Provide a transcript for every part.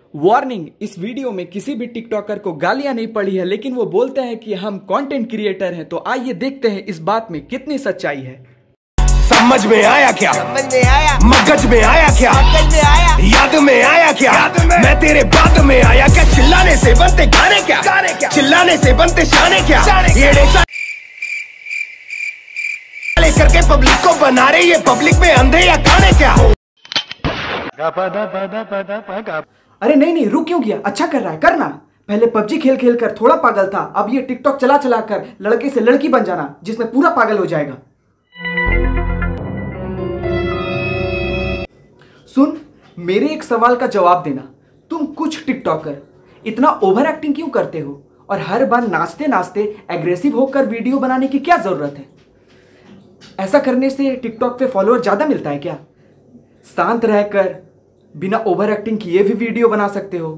Warning, इस video में किसी भी टिकटॉकर को गालियां नहीं पड़ी है, लेकिन वो बोलते हैं कि हम कंटेंट क्रिएटर हैं। तो आइए देखते हैं इस बात में कितनी सच्चाई है। समझ में आया क्या? समझ में आया। मगज में आया क्या? मगज में आया। याद में आया क्या? याद में। मैं तेरे बाद में आया क्या? चिल्लाने से बनते गाने क्या? गाने क्या? चिल्लाने से बनते शाने क्या? ये करके पब्लिक को बना रहे, ये पब्लिक में अंधे या काने क्या? अरे नहीं, रुक क्यों गया? अच्छा कर रहा है, करना। पहले पबजी खेल खेल कर थोड़ा पागल था, अब ये टिकटॉक चला चला कर लड़के से लड़की बन जाना, जिसमें पूरा पागल हो जाएगा। सुन, मेरे एक सवाल का जवाब देना। तुम कुछ टिकटॉकर इतना ओवर एक्टिंग क्यों करते हो, और हर बार नाचते नाचते एग्रेसिव होकर वीडियो बनाने की क्या जरूरत है? ऐसा करने से टिकटॉक पे फॉलोअर ज्यादा मिलता है क्या? शांत रहकर बिना ओवर एक्टिंग किए भी वीडियो बना सकते हो।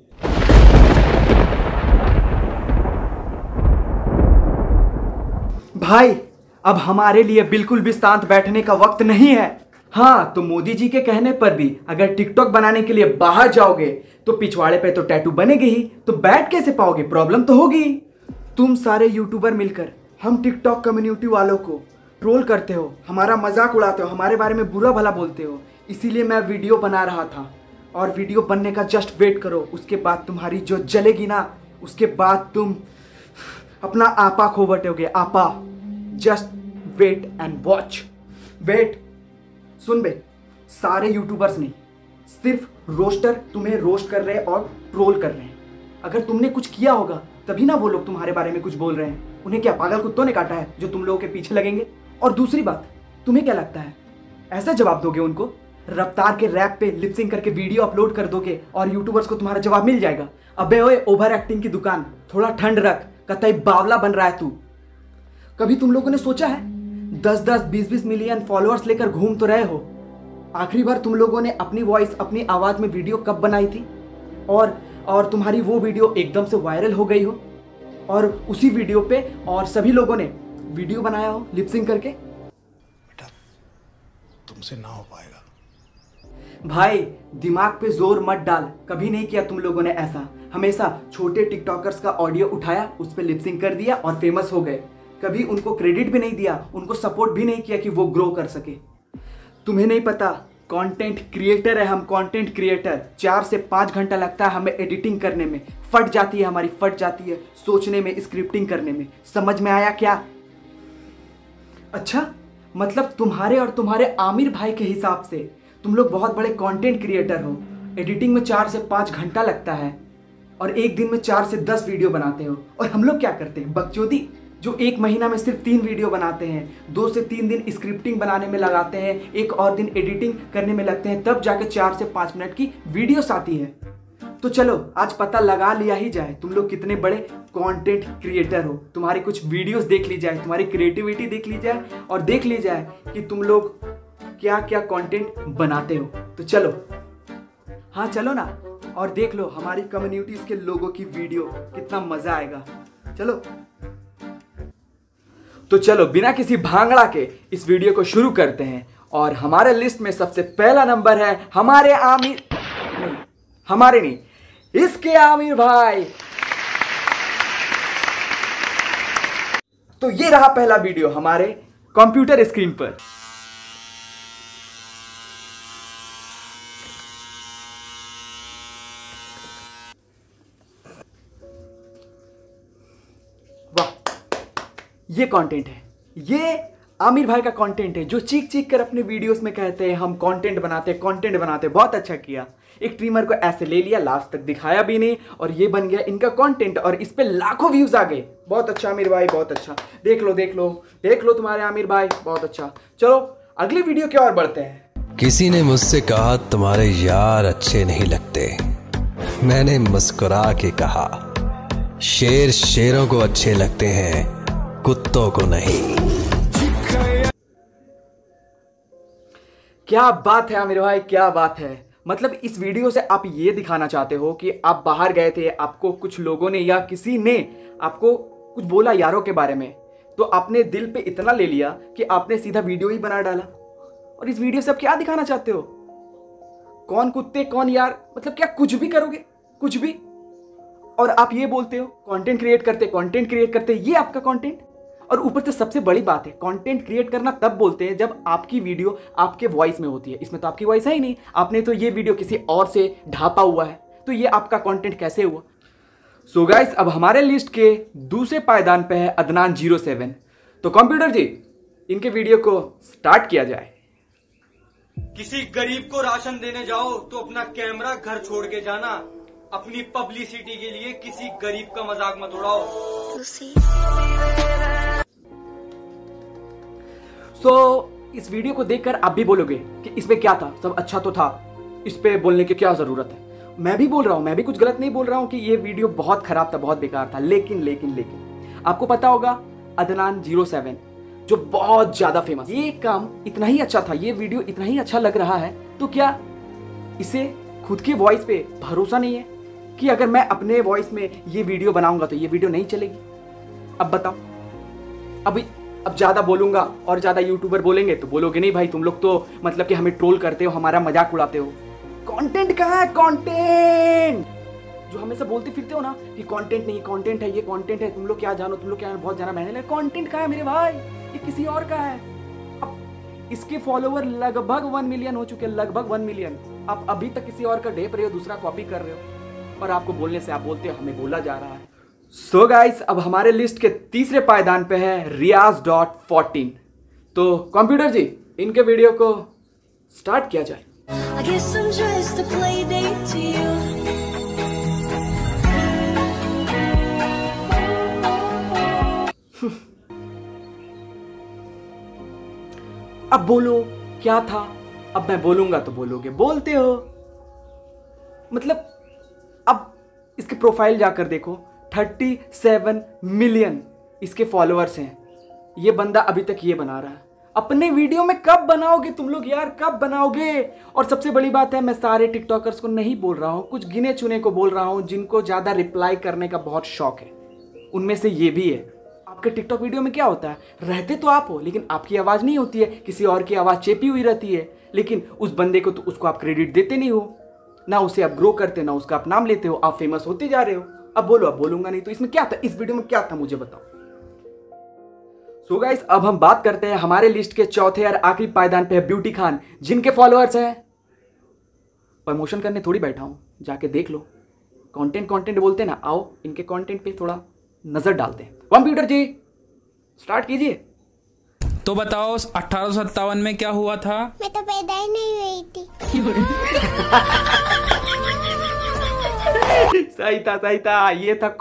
भाई, अब हमारे लिए बिल्कुल भी शांत बैठने का वक्त नहीं है। हाँ, तो मोदी जी के कहने पर भी अगर टिकटॉक बनाने के लिए बाहर जाओगे तो पिछवाड़े पे तो टैटू बनेगी ही, तो बैठ कैसे पाओगे? प्रॉब्लम तो होगी। तुम सारे यूट्यूबर मिलकर हम टिकटॉक कम्युनिटी वालों को ट्रोल करते हो, हमारा मजाक उड़ाते हो, हमारे बारे में बुरा भला बोलते हो। इसीलिए मैं वीडियो बना रहा था, और वीडियो बनने का जस्ट वेट करो। उसके बाद तुम्हारी जो जलेगी ना, उसके बाद तुम अपना आपा खो बटोगे। आपा, just wait and watch. Wait. सुन बे, सारे यूट्यूबर्स नहीं, सिर्फ रोस्टर तुम्हें रोस्ट कर रहे हैं और ट्रोल कर रहे हैं। अगर तुमने कुछ किया होगा तभी ना वो लोग तुम्हारे बारे में कुछ बोल रहे हैं। उन्हें क्या पागल कुत्तों ने काटा है जो तुम लोगों के पीछे लगेंगे? और दूसरी बात, तुम्हें क्या लगता है ऐसा जवाब दोगे उनको? रफ्तार के रैप पे लिपसिंग करके वीडियो अपलोड कर दोगे और यूट्यूबर्स को तुम्हारा जवाब मिल जाएगा? अबे ओए, ओवर एक्टिंग की दुकान, थोड़ा ठंड रख, कतई बावला बन रहा है तू। कभी तुम लोगों ने सोचा है 10-10, 20-20 मिलियन फॉलोअर्स लेकर घूम तो रहे हो, आखिरी बार तुम लोगों ने अपनी वॉइस, अपनी आवाज में वीडियो कब बनाई थी? और तुम्हारी वो वीडियो एकदम से वायरल हो गई हो, और उसी वीडियो पे और सभी लोगों ने वीडियो बनाया हो लिपसिंग करके? बेटा, तुमसे ना हो पाएगा। भाई, दिमाग पे जोर मत डाल। कभी नहीं किया तुम लोगों ने ऐसा। हमेशा छोटे टिकटॉकर्स का ऑडियो उठाया, उस पर लिपसिंग कर दिया और फेमस हो गए। कभी उनको क्रेडिट भी नहीं दिया, उनको सपोर्ट भी नहीं किया कि वो ग्रो कर सके। तुम्हें नहीं पता, कंटेंट क्रिएटर है हम, कंटेंट क्रिएटर। 4 से 5 घंटा लगता है हमें एडिटिंग करने में, फट जाती है हमारी, फट जाती है सोचने में, स्क्रिप्टिंग करने में। समझ में आया क्या? अच्छा, मतलब तुम्हारे और तुम्हारे आमिर भाई के हिसाब से तुम लोग बहुत बड़े कंटेंट क्रिएटर हो। एडिटिंग में 4 से 5 घंटा लगता है और एक दिन में 4 से 10 वीडियो बनाते हो। और हम लोग क्या करते हैं? बकचोदी। जो एक महीना में सिर्फ 3 वीडियो बनाते हैं, 2 से 3 दिन स्क्रिप्टिंग बनाने में लगाते हैं, एक और दिन एडिटिंग करने में लगते हैं, तब जाके 4 से 5 मिनट की वीडियोस आती है। तो चलो, आज पता लगा लिया ही जाए तुम लोग कितने बड़े कंटेंट क्रिएटर हो। तुम्हारी कुछ वीडियोस देख ली जाए, तुम्हारी क्रिएटिविटी देख ली जाए, और देख ली जाए कि तुम लोग क्या क्या कंटेंट बनाते हो। तो चलो, हाँ चलो ना, और देख लो हमारी कम्युनिटीज के लोगों की वीडियो, कितना मजा आएगा। चलो तो चलो, बिना किसी भांगड़ा के इस वीडियो को शुरू करते हैं। और हमारे लिस्ट में सबसे पहला नंबर है हमारे आमिर नहीं, हमारे नहीं, इसके आमिर भाई। तो ये रहा पहला वीडियो हमारे कंप्यूटर स्क्रीन पर। वाह, ये कंटेंट है, ये आमिर भाई का कंटेंट है, जो चीख चीख कर अपने वीडियोस में कहते हैं हम कंटेंट बनाते, कंटेंट बनाते। बहुत अच्छा किया। एक ट्रिमर को ऐसे ले लिया, लास्ट तक दिखाया भी नहीं, और ये बन गया इनका कंटेंट, और इस पे लाखों व्यूज आ गए। बहुत अच्छा आमिर भाई, बहुत अच्छा। देख लो देख लो देख लो तुम्हारे आमिर भाई, बहुत अच्छा। चलो अगली वीडियो की ओर बढ़ते हैं। किसी ने मुझसे कहा तुम्हारे यार अच्छे नहीं लगते। मैंने मुस्कुरा के कहा शेर शेरों को अच्छे लगते हैं, कुत्तों को नहीं। क्या बात है आमिर भाई, क्या बात है। मतलब इस वीडियो से आप ये दिखाना चाहते हो कि आप बाहर गए थे, आपको कुछ लोगों ने या किसी ने आपको कुछ बोला यारों के बारे में, तो आपने दिल पे इतना ले लिया कि आपने सीधा वीडियो ही बना डाला। और इस वीडियो से आप क्या दिखाना चाहते हो? कौन कुत्ते कौन यार, मतलब क्या कुछ भी करोगे, कुछ भी। और आप ये बोलते हो कंटेंट क्रिएट करते, ये आपका कंटेंट। और ऊपर से सबसे बड़ी बात है, कंटेंट क्रिएट करना तब बोलते हैं जब आपकी वीडियो आपके वॉइस में होती है। इसमें तो आपकी वॉइस है ही नहीं, आपने तो ये वीडियो किसी और से ढापा हुआ है, तो ये आपका कंटेंट कैसे हुआ। सो गाइस, अब हमारे लिस्ट के दूसरे पायदान पे है अदनान 07। तो कंप्यूटर जी, इनके वीडियो को स्टार्ट किया जाए। किसी गरीब को राशन देने जाओ तो अपना कैमरा घर छोड़ के जाना। अपनी पब्लिसिटी के लिए किसी गरीब का मजाक मत उड़ाओ। इस वीडियो को देखकर आप भी बोलोगे कि इसमें क्या था, सब अच्छा तो था, इस पे बोलने की क्या जरूरत है। मैं भी बोल रहा हूं, मैं भी कुछ गलत नहीं बोल रहा हूं कि ये वीडियो बहुत खराब था, बहुत बेकार था। लेकिन आपको पता होगा अदनान 07 जो बहुत ज्यादा फेमस, ये काम इतना ही अच्छा था, ये वीडियो इतना ही अच्छा लग रहा है, तो क्या इसे खुद के वॉइस पे भरोसा नहीं है कि अगर मैं अपने वॉइस में ये वीडियो बनाऊंगा तो ये वीडियो नहीं चलेगी। अब बताओ, अब ज्यादा बोलूंगा और ज्यादा यूट्यूबर बोलेंगे तो बोलोगे नहीं भाई तुम लोग तो मतलब कि हमें ट्रोल करते हो, हमारा मजाक उड़ाते हो। कंटेंट कहाँ है, कंटेंट जो हमेशा बोलते फिरते हो ना कि कंटेंट नहीं, कंटेंट है, ये कंटेंट है, तुम लोग क्या जानो, तुम लोग क्या बहुत जाना महंगे। कंटेंट कहाँ है मेरे भाई, ये किसी और का है। अब इसके फॉलोवर लगभग 1 मिलियन हो चुके हैं, लगभग 1 मिलियन। आप अभी तक किसी और का ढेप रहे हो, दूसरा कॉपी कर रहे हो, और आपको बोलने से आप बोलते हो हमें बोला जा रहा है। सो गाइस, अब हमारे लिस्ट के तीसरे पायदान पे है रियाज.14। तो कंप्यूटर जी, इनके वीडियो को स्टार्ट किया जाए। अब बोलो क्या था, अब मैं बोलूंगा तो बोलोगे, बोलते हो। मतलब अब इसके प्रोफाइल जाकर देखो, 37 मिलियन इसके फॉलोअर्स हैं। ये बंदा अभी तक ये बना रहा है। अपने वीडियो में कब बनाओगे तुम लोग यार, कब बनाओगे। और सबसे बड़ी बात है, मैं सारे टिकटॉकर्स को नहीं बोल रहा हूं, कुछ गिने चुने को बोल रहा हूं जिनको ज्यादा रिप्लाई करने का बहुत शौक है, उनमें से ये भी है। आपके टिकटॉक वीडियो में क्या होता है, रहते तो आप हो लेकिन आपकी आवाज नहीं होती है, किसी और की आवाज चेपी हुई रहती है। लेकिन उस बंदे को तो उसको आप क्रेडिट देते नहीं हो, ना उसे आप ग्रो करते, ना उसका आप नाम लेते हो, आप फेमस होते जा रहे हो। अब बोलो, अब बोलूंगा नहीं तो इसमें क्या था, इस वीडियो में क्या था मुझे बताओ। सो गाइस, अब हम बात करते हैं हमारे लिस्ट के चौथे और आखिरी पायदान पे है ब्यूटी खान, जिनके फॉलोअर्स हैं, प्रमोशन करने थोड़ी बैठा हूं, जाके देख लो। कंटेंट बोलते हैं ना, आओ इनके कंटेंट पे थोड़ा नजर डालते हैं। कंप्यूटर जी, स्टार्ट कीजिए। तो बताओ 1857 में क्या हुआ था? मैं तो पैदा ही नहीं हुई थी। सही था, ये था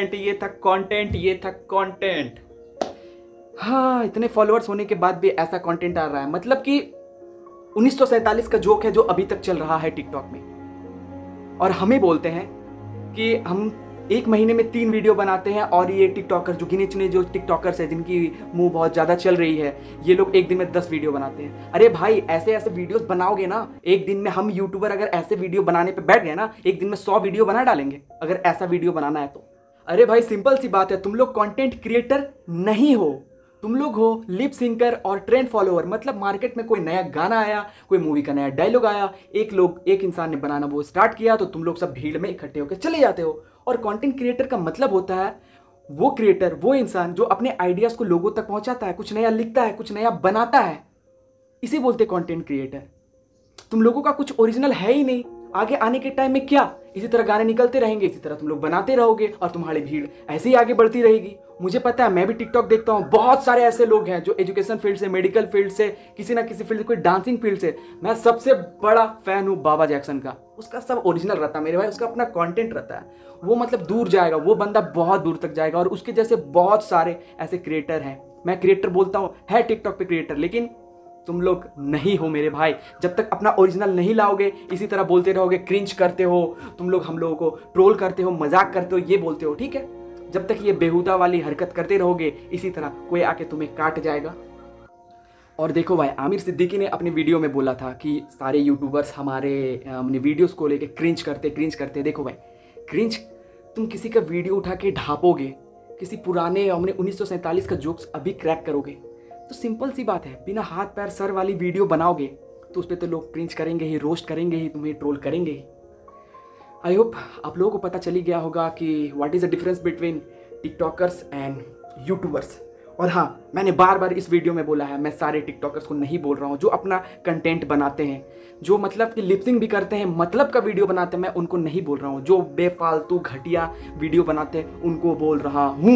कंटेंट। हाँ, इतने फॉलोअर्स होने के बाद भी ऐसा कंटेंट आ रहा है, मतलब कि 1947 का जोक है जो अभी तक चल रहा है टिकटॉक में। और हमें बोलते हैं कि हम 1 महीने में 3 वीडियो बनाते हैं, और ये टिकटॉकर जो गिने चुने जो टिकटॉकर्स हैं जिनकी मुंह बहुत ज़्यादा चल रही है, ये लोग 1 दिन में 10 वीडियो बनाते हैं। अरे भाई, ऐसे वीडियोस बनाओगे ना, 1 दिन में हम यूट्यूबर अगर ऐसे वीडियो बनाने पे बैठ गए ना, 1 दिन में 100 वीडियो बना डालेंगे अगर ऐसा वीडियो बनाना है तो। अरे भाई, सिंपल सी बात है, तुम लोग कंटेंट क्रिएटर नहीं हो, तुम लोग हो लिप सिंकर और ट्रेंड फॉलोअर। मतलब मार्केट में कोई नया गाना आया, कोई मूवी का नया डायलॉग आया, एक इंसान ने बनाना वो स्टार्ट किया, तो तुम लोग सब भीड़ में इकट्ठे होकर चले जाते हो। और कंटेंट क्रिएटर का मतलब होता है वो क्रिएटर, वो इंसान जो अपने आइडियाज को लोगों तक पहुंचाता है, कुछ नया लिखता है, कुछ नया बनाता है, इसे बोलते हैं कंटेंट क्रिएटर। तुम लोगों का कुछ ओरिजिनल है ही नहीं। आगे आने के टाइम में क्या, इसी तरह गाने निकलते रहेंगे, इसी तरह तुम लोग बनाते रहोगे और तुम्हारी भीड़ ऐसे ही आगे बढ़ती रहेगी। मुझे पता है, मैं भी टिकटॉक देखता हूँ, बहुत सारे ऐसे लोग हैं जो एजुकेशन फील्ड से, मेडिकल फील्ड से, किसी ना किसी फील्ड से, कोई डांसिंग फील्ड से। मैं सबसे बड़ा फैन हूँ बाबा जैक्सन का, उसका सब ओरिजिनल रहता है मेरे भाई, उसका अपना कंटेंट रहता है, वो मतलब दूर जाएगा, वो बंदा बहुत दूर तक जाएगा। और उसके जैसे बहुत सारे ऐसे क्रिएटर हैं, मैं क्रिएटर बोलता हूँ, है टिकटॉक पे क्रिएटर, लेकिन तुम लोग नहीं हो मेरे भाई। जब तक अपना ओरिजिनल नहीं लाओगे, इसी तरह बोलते रहोगे, क्रिंज करते हो तुम लोग, हम लोगों को ट्रोल करते हो, मजाक करते हो, ये बोलते हो, ठीक है। जब तक ये बेहुदा वाली हरकत करते रहोगे, इसी तरह कोई आके तुम्हें काट जाएगा। और देखो भाई, आमिर सिद्दीकी ने अपनी वीडियो में बोला था कि सारे यूट्यूबर्स हमारे अपने वीडियोस को लेके क्रिंज करते। देखो भाई, क्रिंज, तुम किसी का वीडियो उठा के ढापोगे, किसी पुराने हमने 1947 का जोक्स अभी क्रैक करोगे, तो सिंपल सी बात है, बिना हाथ पैर सर वाली वीडियो बनाओगे तो उस पर तो लोग क्रिंज करेंगे ही, रोस्ट करेंगे ही, तुम्हें ट्रोल करेंगे ही। आई होप आप लोगों को पता चली गया होगा कि what is the difference between tiktokers and youtubers. और हाँ, मैंने बार बार इस वीडियो में बोला है, मैं सारे टिकटॉकर्स को नहीं बोल रहा हूँ। जो अपना कंटेंट बनाते हैं, जो मतलब कि लिपसिंग भी करते हैं, मतलब का वीडियो बनाते हैं, मैं उनको नहीं बोल रहा हूँ। जो बेफालतू घटिया वीडियो बनाते हैं उनको बोल रहा हूँ।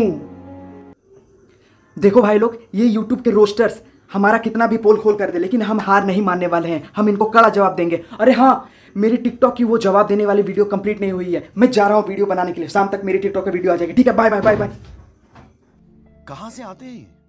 देखो भाई लोग, ये यूट्यूब के रोस्टर्स हमारा कितना भी पोल खोल कर दे, लेकिन हम हार नहीं मानने वाले हैं। हम इनको कड़ा जवाब देंगे। अरे हाँ, मेरी टिकटॉक की वो जवाब देने वाली वीडियो कंप्लीट नहीं हुई है। मैं जा रहा हूँ वीडियो बनाने के लिए। शाम तक मेरी टिकटॉक का वीडियो आ जाएगी। ठीक है, बाय बाय बाय बाय। कहां से आते हैं?